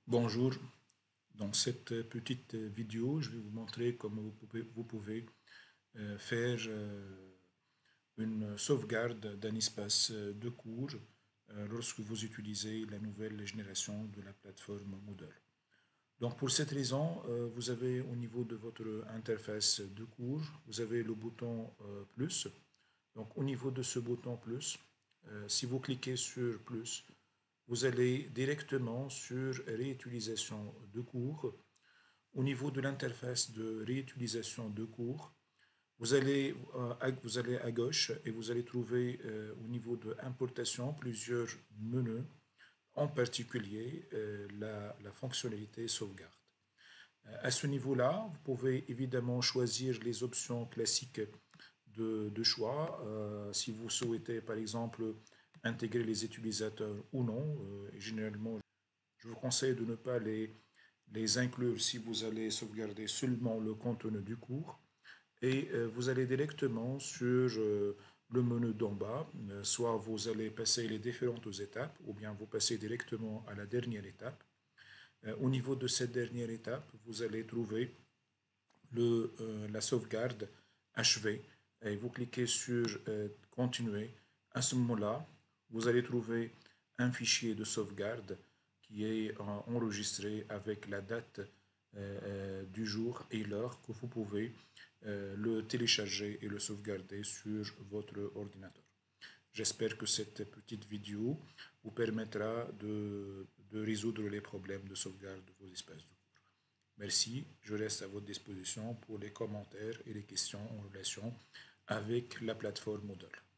Bonjour, dans cette petite vidéo, je vais vous montrer comment vous pouvez faire une sauvegarde d'un espace de cours lorsque vous utilisez la nouvelle génération de la plateforme Moodle. Donc pour cette raison, vous avez au niveau de votre interface de cours, vous avez le bouton plus. Donc au niveau de ce bouton plus, si vous cliquez sur plus, vous allez directement sur réutilisation de cours. Au niveau de l'interface de réutilisation de cours, vous allez à gauche et vous allez trouver au niveau de importation plusieurs menus, en particulier la fonctionnalité sauvegarde. À ce niveau-là, vous pouvez évidemment choisir les options classiques de choix. Si vous souhaitez par exemple intégrer les utilisateurs ou non, généralement je vous conseille de ne pas les inclure si vous allez sauvegarder seulement le contenu du cours. Et vous allez directement sur le menu d'en bas, soit vous allez passer les différentes étapes, ou bien vous passez directement à la dernière étape. Au niveau de cette dernière étape, vous allez trouver la sauvegarde achevée et vous cliquez sur continuer. À ce moment-là, vous allez trouver un fichier de sauvegarde qui est enregistré avec la date du jour et l'heure que vous pouvez le télécharger et le sauvegarder sur votre ordinateur. J'espère que cette petite vidéo vous permettra de résoudre les problèmes de sauvegarde de vos espaces de cours. Merci, je reste à votre disposition pour les commentaires et les questions en relation avec la plateforme Moodle.